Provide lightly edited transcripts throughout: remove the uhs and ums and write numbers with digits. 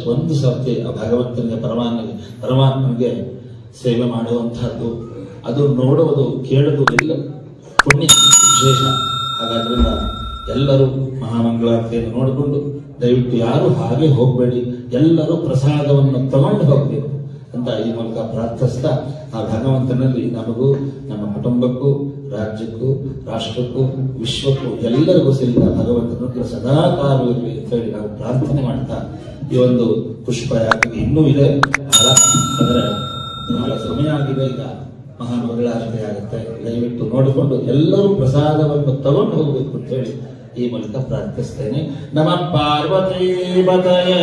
ವರ್ಷಕ್ಕೆ ಒಂದು ಸರ್ತಿ ಆ ಭಗವಂತನಿಗೆ ಪರಮಾತ್ಮನಿಗೆ ಸೇವೆ ಮಾಡುವಂತಹದ್ದು, ಅದು ನೋಡುವುದು ಕೇಳುವುದು ಎಲ್ಲ ಪುಣ್ಯ ವಿಶೇಷ. ಹಾಗಾದ್ರಿಂದ ಎಲ್ಲರೂ ಮಹಾಮಂಗಳಾರತಿಯನ್ನು ನೋಡಿಕೊಂಡು ದಯವಿಟ್ಟು ಯಾರು ಹಾಗೆ ಹೋಗಬೇಡಿ, ಎಲ್ಲರೂ ಪ್ರಸಾದವನ್ನು ತಗೊಂಡು ಹೋಗಬೇಕು ಅಂತ ಈ ಮೂಲಕ ಪ್ರಾರ್ಥಿಸ್ತಾ ಆ ಭಗವಂತನಲ್ಲಿ ನಮಗೂ ನಮ್ಮ ಕುಟುಂಬಕ್ಕೂ ರಾಜ್ಯಕ್ಕೂ ರಾಷ್ಟ್ರಕ್ಕೂ ವಿಶ್ವಕ್ಕೂ ಎಲ್ಲರಿಗೂ ಸೇರಿದ ಭಗವಂತನ ಸದಾ ಕಾಲವಿರಲಿ ಅಂತ ಹೇಳಿ ನಾವು ಪ್ರಾರ್ಥನೆ ಮಾಡ್ತಾ ಈ ಒಂದು ಪುಷ್ಪಯಾಗ ಇನ್ನೂ ಇದೆ ಬಹಳ, ಆದರೆ ಬಹಳ ಸಮಯ ಆಗಿದೆ. ಈಗ ಮಹಾಮಂಗಳಾರತಿ ಆಗುತ್ತೆ, ದಯವಿಟ್ಟು ನೋಡಿಕೊಂಡು ಎಲ್ಲರೂ ಪ್ರಸಾದವನ್ನು ತಗೊಂಡು ಹೋಗ್ಬೇಕು ಅಂತ ಹೇಳಿ ಈ ಮೂಲಕ ಪ್ರಾರ್ಥಿಸ್ತೇನೆ. ನಮಃ ಪಾರ್ವತೀ ಪತಯೇ.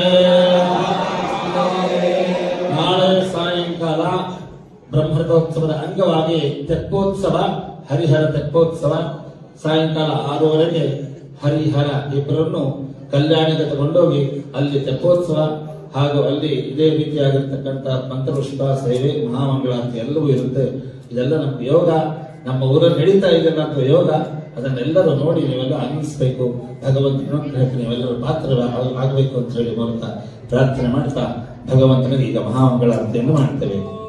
ನಾಳೆ ಸಾಯಂಕಾಲ ಬ್ರಹ್ಮರಥೋತ್ಸವದ ಅಂಗವಾಗಿ ತೆಪ್ಪೋತ್ಸವ, ಹರಿಹರ ತೆಪ್ಪೋತ್ಸವ. ಸಾಯಂಕಾಲ 6:30ಗೆ ಹರಿಹರ ಇಬ್ಬರನ್ನು ಕಲ್ಯಾಣಿಗೆ ತಗೊಂಡೋಗಿ ಅಲ್ಲಿ ತೆಪ್ಪೋತ್ಸವ ಹಾಗೂ ಅಲ್ಲಿ ಇದೇ ರೀತಿಯಾಗಿರ್ತಕ್ಕಂಥ ಮಂತ್ರಪುಷ್ಪ ಸೇವೆ, ಮಹಾಮಂಗಳಾರತಿ ಎಲ್ಲವೂ ಇರುತ್ತೆ. ಇದೆಲ್ಲ ನಮ್ಮ ಯೋಗ, ನಮ್ಮ ಊರಲ್ಲಿ ನಡೀತಾ ಇದೆ ನಮ್ಮ ಯೋಗ. ಅದನ್ನೆಲ್ಲರೂ ನೋಡಿ ನೀವೆಲ್ಲ ಆನಂದಿಸಬೇಕು. ಭಗವಂತನ ನೀವೆಲ್ಲರೂ ಪಾತ್ರ ಆಗಬೇಕು ಅಂತ ಹೇಳಿ ಮೂಲಕ ಪ್ರಾರ್ಥನೆ ಮಾಡ್ತಾ ಭಗವಂತನಿಗೆ ಈಗ ಮಹಾಮಂಗಳಾರತಿಯನ್ನು ಮಾಡ್ತೇವೆ.